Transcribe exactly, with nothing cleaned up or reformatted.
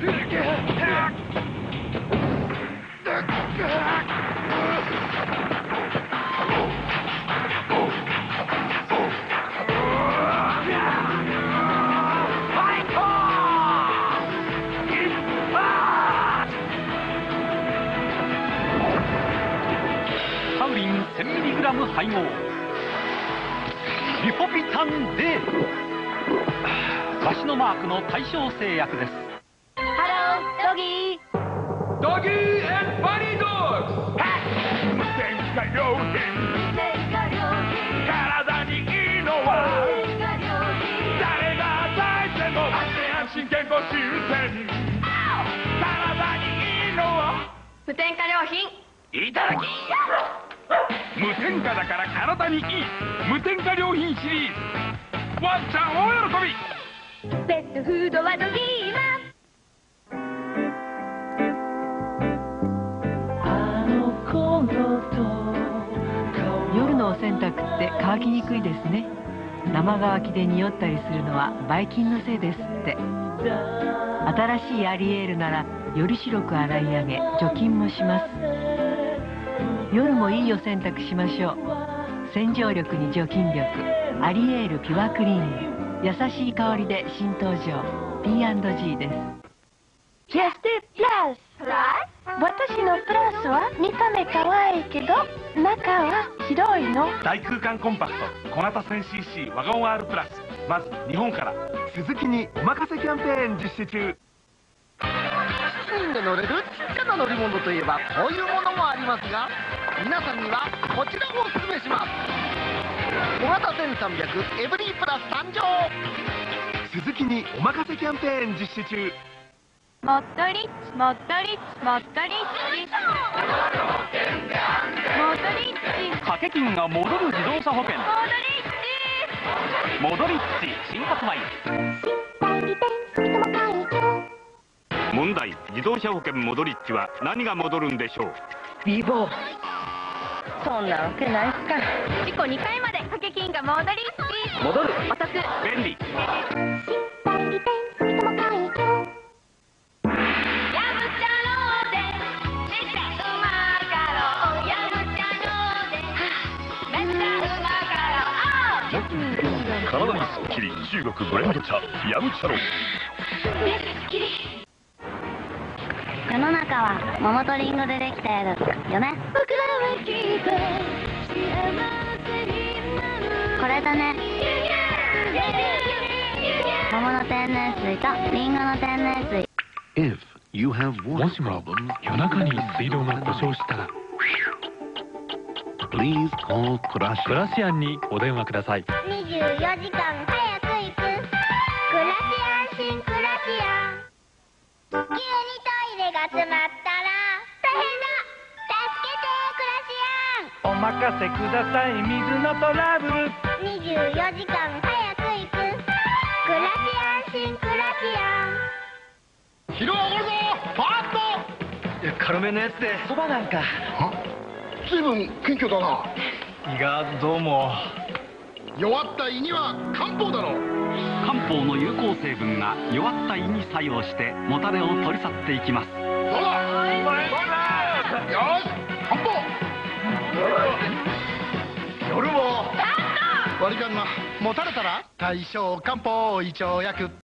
タウリン せんミリグラム 配合リポビタン デー。わしのマークの対象製薬です。 ハロードギードギー&バニードッグ。無添加良品、体にいいのは誰が与えても安心安心健康修正。体にいいのは無添加良品。 いただき。無添加だから体にいい無添加良品シリーズ。ワンちゃん大喜び。 ペットフードはドギーマン。 夜のお洗濯って乾きにくいですね。生乾きで匂ったりするのはばい菌のせいですって。新しいアリエールならより白く洗い上げ除菌もします。夜もいいお洗濯しましょう。洗浄力に除菌力、アリエールピュアクリーン。優しい香りで新登場 ピーアンドジー です。 キャステプラス。私のプラスは見た目可愛いけど中は広いの。 大空間コンパクト小型 せんシーシー ワゴン R プラス。まず日本から。鈴木にお任せキャンペーン実施中。 包んで乗れるちっちゃな乗り物といえばこういうものもありますが、皆さんにはこちらをお勧めします。小型せんさんびゃくエブリィプラス誕生。 鈴木にお任せキャンペーン実施中。 もっとリッチもっとリッチもっとリッチもっとリッチ掛け金が戻る自動車保険もっとリッチモドリッチ新発売。問題、自動車保険モドリッチは何が戻るんでしょう。 美貌。そんなわけないっすか。 事故にかいまで掛け金がモドリッチ。 戻るお得。 便利。 体にすっきり中国ブレンド茶ヤムチャロ。 世の中は桃とリンゴでできたよね。これだね。桃の天然水とリンゴの天然水。 もしも夜中に水道が故障したらクラシアンにお電話ください。 にじゅうよじかん早く行くクラシアン新クラシアン。急にトイレが詰まったら大変だ。助けてクラシアン。 お任せください水のトラブル。 にじゅうよじかん早く行くクラシアン新クラシアン。 疲労おごるぞファースト。 いや軽めのやつで。 そばなんか。 随分謙虚だな。 胃がどうも。 弱った胃には漢方だろう。 漢方の有効成分が弱った胃に作用してもたれを取り去っていきます。 どうだよし漢方。夜も割り勘な。もたれたら大正漢方胃腸薬。